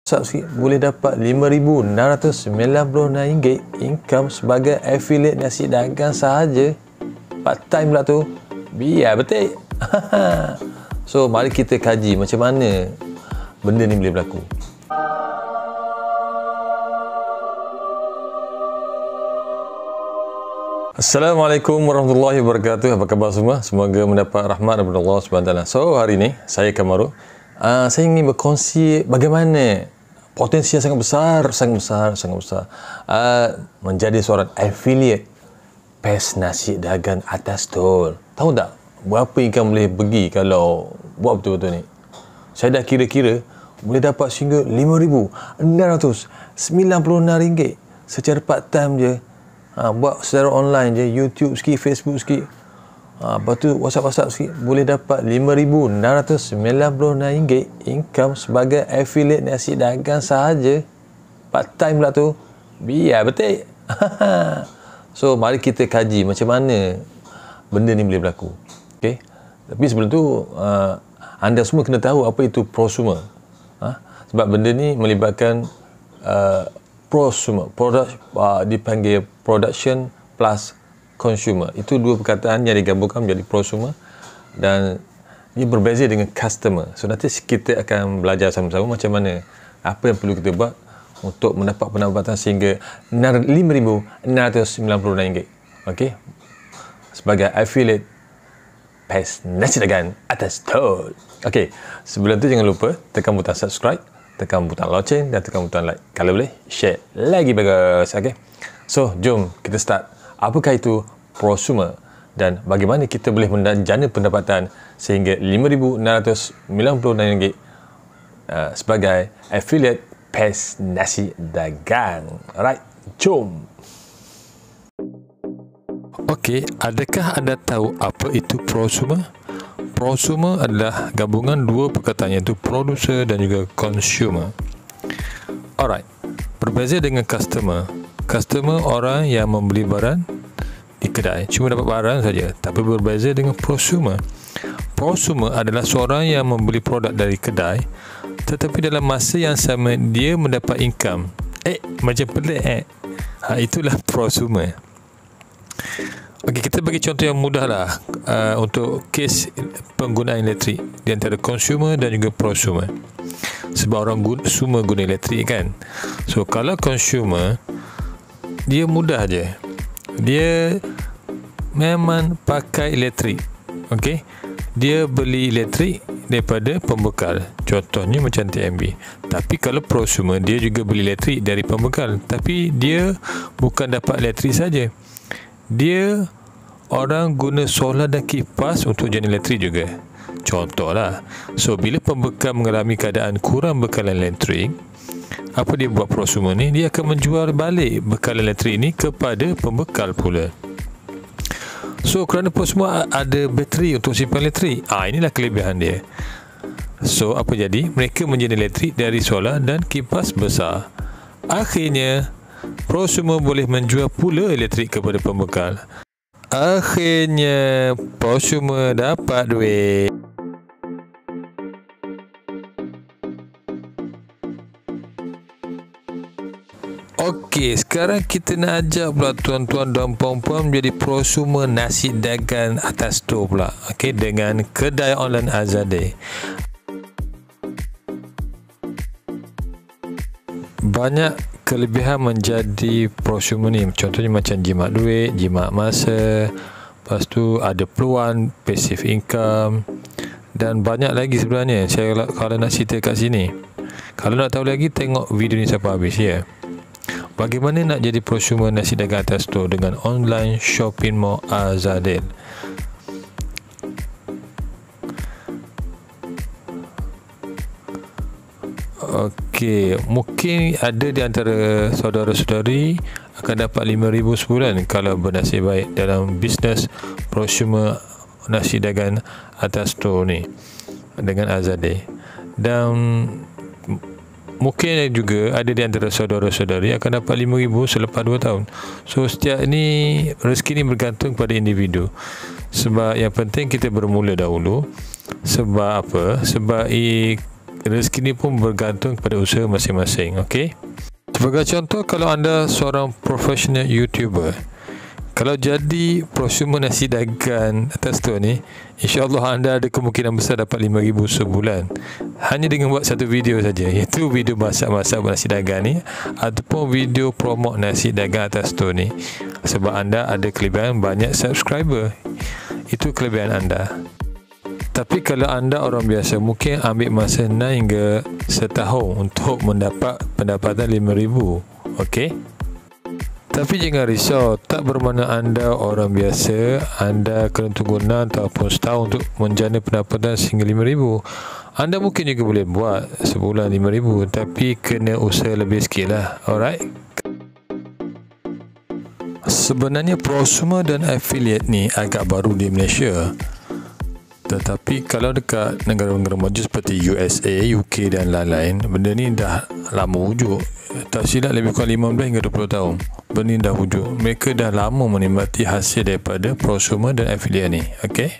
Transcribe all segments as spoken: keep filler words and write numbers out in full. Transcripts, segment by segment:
sikit, boleh dapat lima ribu enam ratus sembilan puluh enam ringgit income sebagai affiliate nasi dagang sahaja. Part time pula tu. Biar betul. So mari kita kaji macam mana benda ni boleh berlaku. Assalamualaikum warahmatullahi wabarakatuh. Apa khabar semua? Semoga mendapat rahmat daripada Allah subhanahu wa taala. So hari ni saya Kamaru. Uh, saya ingin berkongsi bagaimana potensi yang sangat besar, sangat besar, sangat besar uh, menjadi seorang affiliate pes nasi dagang atas tol. Tahu tak berapa income boleh pergi kalau buat betul-betul ni? Saya dah kira-kira boleh dapat sehingga lima ribu enam ratus sembilan puluh enam ringgit secara part time je. Ha, buat secara online je, YouTube sikit, Facebook sikit. Ha, lepas tu WhatsApp-WhatsApp sikit, boleh dapat lima ribu enam ratus sembilan puluh enam ringgit income sebagai affiliate nasi dagang sahaja. Part time pula tu. Biar betul. So mari kita kaji macam mana benda ni boleh berlaku. Okay? Tapi sebelum tu uh, anda semua kena tahu apa itu prosumer. Ha? Sebab benda ni melibatkan uh, prosumer, product, uh, dipanggil production plus consumer. Itu dua perkataan yang digabungkan menjadi prosumer dan ia berbeza dengan customer. So nanti kita akan belajar sama-sama macam mana, apa yang perlu kita buat untuk mendapat pendapatan sehingga lima ribu enam ratus sembilan puluh enam ringgit. Okey. Sebagai affiliate pes nasi dagang atas tol. Okey. Sebelum tu jangan lupa tekan butang subscribe, tekan butang loceng dan tekan butang like. Kalau boleh share lagi bagus. Okey. So jom kita start. Apakah itu prosumer dan bagaimana kita boleh menjana pendapatan sehingga lima ribu enam ratus sembilan puluh enam ringgit uh, sebagai affiliate pes nasi dagang. Alright, jom. Okey, adakah anda tahu apa itu prosumer? Prosumer adalah gabungan dua perkataan iaitu producer dan juga consumer. Alright, berbeza dengan customer. Customer orang yang membeli barang di kedai, cuma dapat barang saja. Tapi berbeza dengan prosumer. Prosumer adalah seorang yang membeli produk dari kedai, tetapi dalam masa yang sama dia mendapat income. Eh, macam pelik eh. Ha, itulah prosumer. Okey, kita bagi contoh yang mudah lah uh, untuk kes penggunaan elektrik di antara consumer dan juga prosumer. Sebab orang guna, semua guna elektrik kan. So kalau consumer, dia mudah je. Dia memang pakai elektrik. Okey. Dia beli elektrik daripada pembekal. Contohnya macam T M B. Tapi kalau prosumer, dia juga beli elektrik dari pembekal. Tapi dia bukan dapat elektrik saja. Dia orang guna solar dan kipas untuk jana elektrik juga. Contohlah. So bila pembekal mengalami keadaan kurang bekalan elektrik, apa dia buat prosumer ni? Dia akan menjual balik bekalan elektrik ni kepada pembekal pula. So kerana prosumer ada bateri untuk simpan elektrik, ah inilah kelebihan dia. So apa jadi? Mereka menjana elektrik dari solar dan kipas besar. Akhirnya prosumer boleh menjual pula elektrik kepada pembekal. Akhirnya prosumer dapat duit. Okey, sekarang kita nak ajak pula tuan-tuan dan puan-puan menjadi prosumer nasi dagang atas tol pula. Okey, dengan kedai online Azadeh. Banyak kelebihan menjadi prosumer ni. Contohnya macam jimat duit, jimat masa. Lepas tu ada peluang passive income dan banyak lagi sebenarnya. Saya kalau nak cerita kat sini. Kalau nak tahu lagi, tengok video ni sampai habis ya. Bagaimana nak jadi prosumer nasi dagang atas tol dengan online shopping mall Azadeh? Okey, mungkin ada di antara saudara-saudari akan dapat lima ribu sebulan kalau bernasib baik dalam bisnes prosumer nasi dagang atas tol ni dengan Azadeh. Dan mungkin juga ada di antara saudara-saudari akan dapat lima ribu selepas dua tahun. So setiap ni, rezeki ni bergantung pada individu. Sebab yang penting kita bermula dahulu. Sebab apa? Sebab i, rezeki ni pun bergantung kepada usaha masing-masing. Okey, sebagai contoh, kalau anda seorang profesional YouTuber, kalau jadi prosumer nasi dagang atas tu ni, insyaAllah anda ada kemungkinan besar dapat lima ribu sebulan hanya dengan buat satu video saja, iaitu video masak-masak nasi dagang ni ataupun video promote nasi dagang atas tu ni. Sebab anda ada kelebihan banyak subscriber, itu kelebihan anda. Tapi kalau anda orang biasa, mungkin ambil masa enam hingga setahun untuk mendapat pendapatan lima ribu. Okey, tapi jangan risau, tak bermakna anda orang biasa anda kena tunggu enam ataupun setahun untuk menjana pendapatan sehingga lima ribu. Anda mungkin juga boleh buat sebulan lima ribu, tapi kena usaha lebih sikit lah. Alright, sebenarnya prosumer dan affiliate ni agak baru di Malaysia, tetapi kalau dekat negara-negara maju seperti U S A, U K dan lain-lain, benda ni dah lama wujud. Tak silap lebih kurang lima belas hingga dua puluh tahun benda ni dah wujud. Mereka dah lama menikmati hasil daripada prosumer dan affiliate ni. Okey,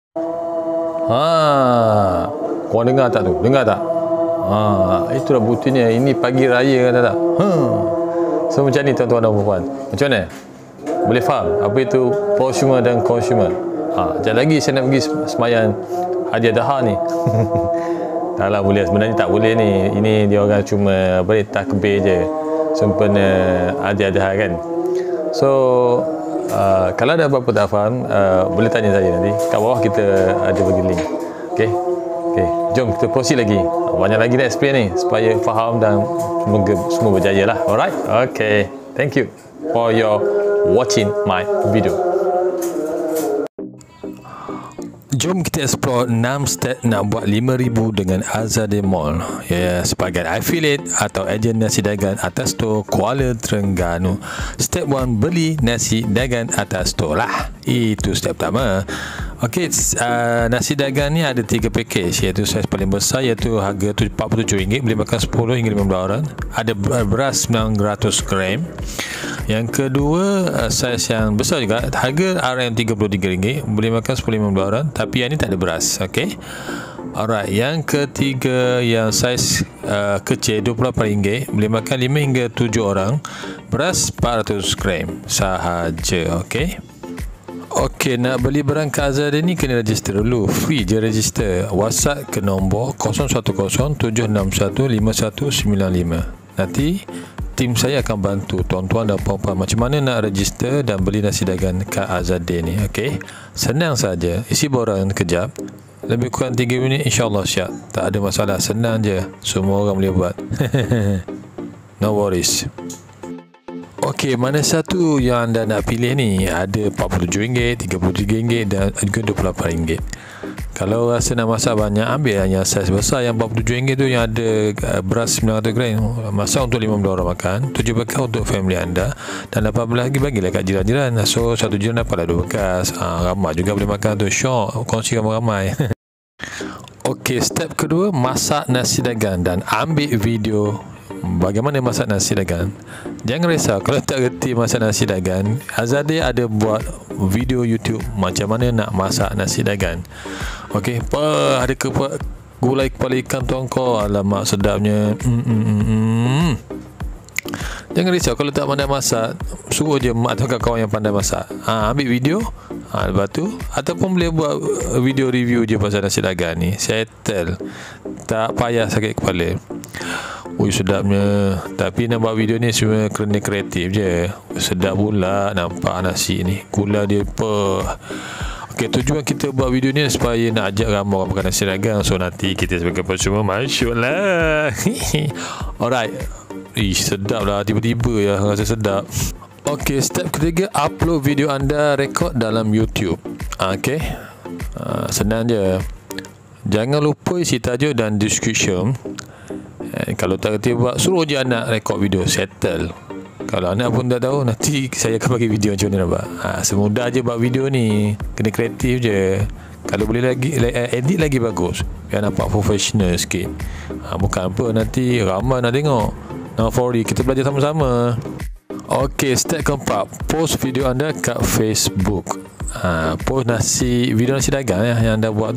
ha, korang dengar tak tu? Dengar tak? Ha, itulah buktinya. Ini pagi raya, kata tak? Hmm. So macam ni tuan-tuan dan puan, macam mana? Boleh faham apa itu prosumer dan consumer? Ha, sekejap lagi saya nak pergi sembahyang hadiah daha ni. Tak lah, boleh. Sebenarnya tak boleh ni. Ini dia orang cuma apa ni, takbir je sempena hadiah daha kan. So uh, kalau ada apa-apa tak faham, uh, boleh tanya saya nanti. Kat bawah kita ada bagi link. Okey, okey, jom kita proceed lagi. Banyak lagi nak explain ni supaya faham dan semoga semua berjaya lah. Alright, okay, thank you for your watching my video. Jom kita explore enam step nak buat lima ribu dengan Azadeh Mall, ya, sebagai affiliate atau ejen nasi dagang atas store Kuala Terengganu. Step satu, beli nasi dagang atas store lah. Itu step pertama. Okey, uh, nasi dagang ni ada tiga package, iaitu saiz paling besar iaitu harga empat puluh tujuh ringgit, boleh makan sepuluh hingga lima belas orang. Ada beras sembilan ratus gram. Yang kedua, uh, saiz yang besar juga, harga R M tiga puluh tiga ringgit, boleh makan sepuluh hingga lima belas orang, tapi yang ni tak ada beras. Okey. Alright, yang ketiga yang saiz uh, kecil dua puluh lapan ringgit, boleh makan lima hingga tujuh orang, beras empat ratus gram sahaja. Okey. Okey, nak beli barang kat Azadeh ni kena register dulu. Free je register. WhatsApp ke nombor kosong satu kosong tujuh enam satu lima satu sembilan lima. Nanti tim saya akan bantu tuan-tuan dan puan-puan macam mana nak register dan beli nasi dagang kat Azadeh ni. Okey, senang saja. Isi borang kejap, lebih kurang tiga minit, insyaAllah siap. Tak ada masalah, senang je. Semua orang boleh buat. No worries. Okey, mana satu yang anda nak pilih ni? Ada empat puluh tujuh ringgit, tiga puluh tiga ringgit dan juga dua puluh lapan ringgit. Kalau rasa nak masak banyak, ambil yang saiz besar yang empat puluh tujuh ringgit tu, yang ada beras sembilan ratus gram. Masak untuk lima belas orang makan, tujuh bekas untuk family anda, dan lapan belas lagi bagilah kat jiran-jiran. So satu jiran dapatlah dua bekas. Ha, ramai juga boleh makan tu. Syok, kongsi ramai-ramai. Okey, step kedua, masak nasi dagang dan ambil video bagaimana masak nasi dagang. Jangan risau kalau tak reti masak nasi dagang. Azadeh ada buat video YouTube macam mana nak masak nasi dagang. Okey, apa ada ke gulai kepala ikan tongkol, alamak sedapnya. Mm, mm, mm, mm. Jangan risau kalau tak pandai masak, suruh je mak atau kawan yang pandai masak. Ha, ambil video, ha, lepas tu ataupun boleh buat video review je pasal nasi dagang ni. Settle, tak payah sakit kepala. Ui, sedapnya. Tapi nak buat video ni semua kerana kreatif je. Sedap pula nampak nasi ni. Gula dia apa. Okey, tujuan kita buat video ni supaya nak ajak ramai orang makan nasi dagang. So nanti kita sebagai consumer masuk lah. Alright. Ih, sedap lah. Tiba-tiba ya rasa sedap. Okey, step ketiga, upload video anda rekod dalam YouTube. Okey. Uh, senang je. Jangan lupa isi tajuk dan description. Eh, kalau tak kerti buat, suruh je anak rekod video. Settle. Kalau anak pun tak tahu, nanti saya akan bagi video macam mana nampak. Ha, semudah je buat video ni. Kena kreatif je. Kalau boleh lagi edit lagi bagus, biar nampak profesional sikit. Ha, bukan apa nanti ramai nak tengok. Nak free, kita belajar sama-sama. Okey, step keempat, post video anda kat Facebook. Ha, post nasi video nasi dagang ya, yang anda buat tu.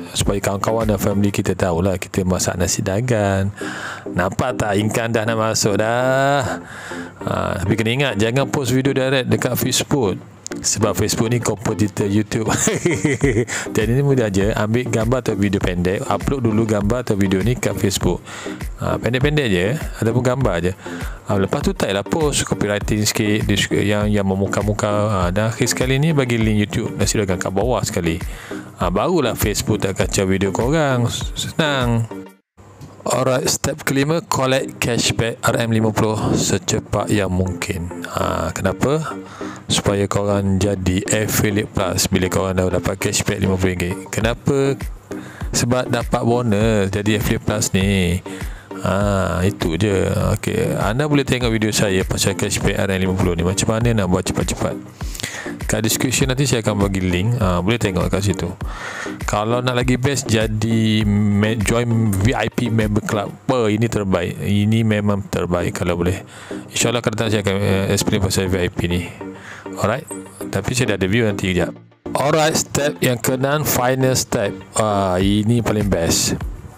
supaya kawan-kawan dan family kita tahulah kita masak nasi dagan. Nampak tak ikan dah nak masuk dah. Ha, tapi kena ingat jangan post video direct dekat Facebook, sebab Facebook ni kompetitor YouTube. Jadi ni mudah je, ambil gambar atau video pendek, upload dulu gambar atau video ni kat Facebook. Ha, pendek-pendek je ataupun gambar je. Ha, lepas tu tag lah post, copywriting sikit yang yang memuka-muka. Ha, dan akhir sekali ni bagi link YouTube nasi dagang kat bawah sekali. Ha, barulah Facebook tak kacau video korang. Senang. Alright, step kelima, collect cashback R M lima puluh secepat yang mungkin. Ha, kenapa? Supaya korang jadi affiliate plus bila korang dah dapat cashback lima puluh ringgit. Kenapa? Sebab dapat bonus jadi affiliate plus ni. Ha, itu je. Okey, anda boleh tengok video saya pasal cashback R M lima puluh ni, macam mana nak buat cepat-cepat. Kat description nanti saya akan bagi link, ha, boleh tengok kat situ. Kalau nak lagi best, jadi join V I P member club. Oh, ini terbaik, ini memang terbaik kalau boleh. InsyaAllah akan datang saya akan uh, explain pasal V I P ni. Alright, tapi saya dah ada view nanti kejap. Alright, step yang keenam, final step. Ah, ini paling best.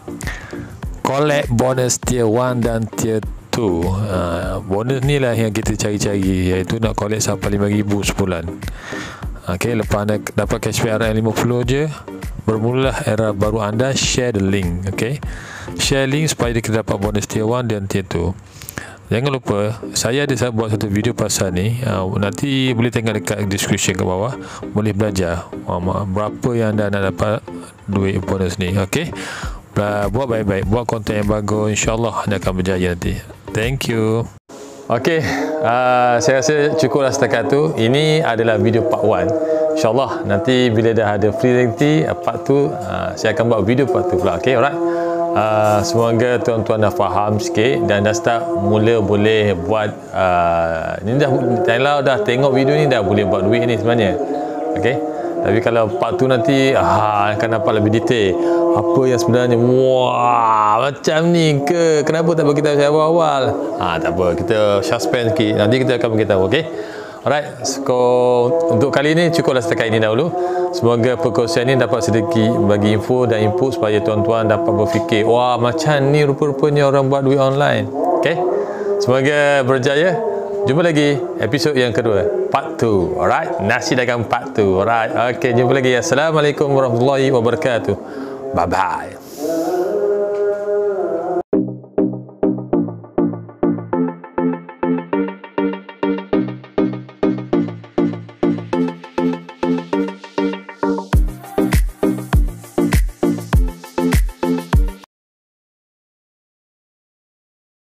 Collect bonus tier one dan tier two. Ha, bonus ni lah yang kita cari-cari, iaitu nak collect sampai lima ribu sebulan. Ok, lepas anda dapat cashback R M lima puluh je, bermulalah era baru anda. Share the link. Ok, share link supaya kita dapat bonus tier one dan tier two. Jangan lupa, saya ada saya buat satu video pasal ni, uh, nanti boleh tengok dekat description ke bawah, boleh belajar uh, berapa yang anda nak dapat duit bonus ni. Ok, buat baik-baik, buat konten yang bagus, insyaAllah anda akan berjaya nanti. Thank you. Ok, uh, saya rasa cukuplah setakat tu. Ini adalah video part one. InsyaAllah nanti bila dah ada free nanti part two, uh, saya akan buat video part two pula. Ok, alright. Uh, semoga tuan-tuan dah faham sikit dan dah start mula boleh buat uh, ni dah, kalau dah tengok video ni dah boleh buat duit ni sebenarnya. Ok, tapi kalau part tu nanti ah, akan dapat lebih detail apa yang sebenarnya. Wah, macam ni ke? Kenapa tak beritahu saya awal-awal? Ah, tak apa, kita suspense sikit, nanti kita akan beritahu. Ok, alright. So untuk kali ni cukuplah setakat ini dahulu. Semoga perkongsian ini dapat sedikit bagi info dan input supaya tuan-tuan dapat berfikir, wah, macam ni rupa-rupanya orang buat duit online. Ok, semoga berjaya. Jumpa lagi episod yang kedua, part two. Alright, nasi dagang part two. Alright, ok, jumpa lagi. Assalamualaikum warahmatullahi wabarakatuh. Bye bye.